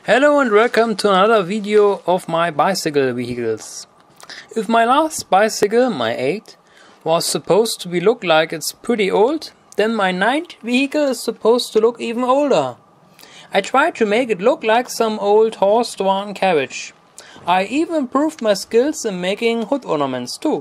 Hello and welcome to another video of my bicycle vehicles. If my last bicycle, my 8, was supposed to look like it's pretty old, then my 9th vehicle is supposed to look even older. I tried to make it look like some old horse-drawn carriage. I even improved my skills in making hood ornaments too.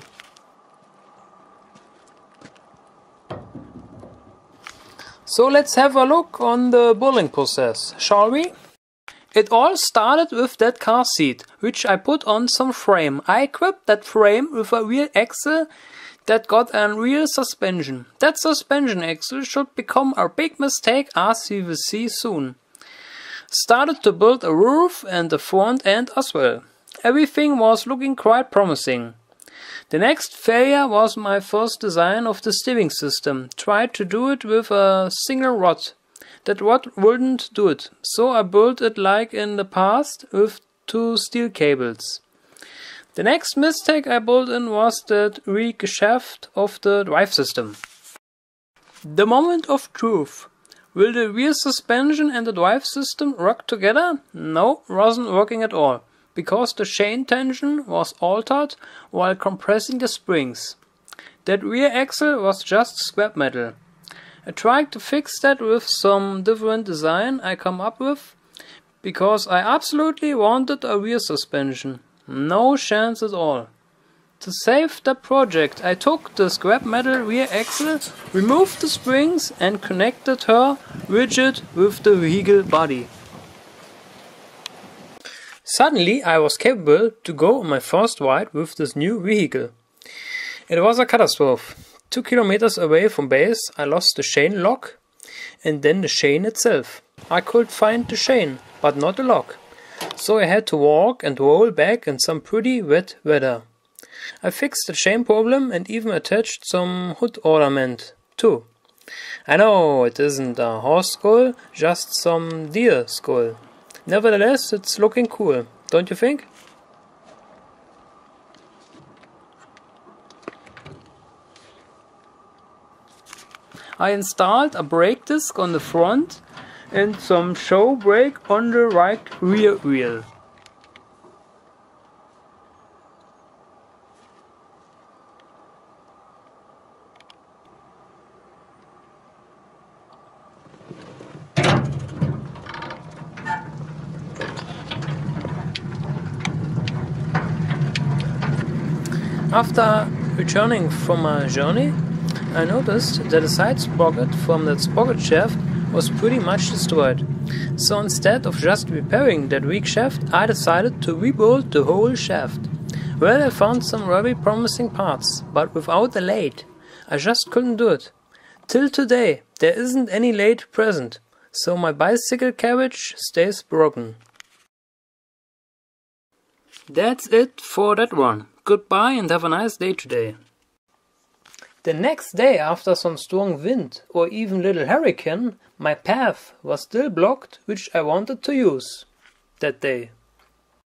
So let's have a look on the building process, shall we? It all started with that car seat, which I put on some frame. I equipped that frame with a rear axle that got a real suspension. That suspension axle should become a big mistake, as we will see soon. Started to build a roof and the front end as well. Everything was looking quite promising. The next failure was my first design of the steering system. Tried to do it with a single rod. That rod wouldn't do it, so I built it like in the past with 2 steel cables. The next mistake I built in was the rear shaft of the drive system. The moment of truth. Will the rear suspension and the drive system work together? No, wasn't working at all, because the chain tension was altered while compressing the springs. That rear axle was just scrap metal. I tried to fix that with some different design I come up with, because I absolutely wanted a rear suspension. No chance at all. To save the project, I took the scrap metal rear axle, removed the springs and connected her rigid with the vehicle body. Suddenly I was capable to go on my first ride with this new vehicle. It was a catastrophe. 2 kilometers away from base I lost the chain lock and then the chain itself. I could find the chain, but not the lock. So I had to walk and roll back in some pretty wet weather. I fixed the chain problem and even attached some hood ornament too. I know it isn't a horse skull, just some deer skull. Nevertheless, it's looking cool, don't you think? I installed a brake disc on the front and some show brake on the right rear wheel. After returning from a journey, I noticed that the side sprocket from that sprocket shaft was pretty much destroyed. So instead of just repairing that weak shaft, I decided to rebuild the whole shaft. Well, I found some very promising parts, but without a lathe. I just couldn't do it. Till today, there isn't any lathe present, so my bicycle carriage stays broken. That's it for that one. Goodbye and have a nice day today. The next day, after some strong wind or even little hurricane, my path was still blocked, which I wanted to use that day.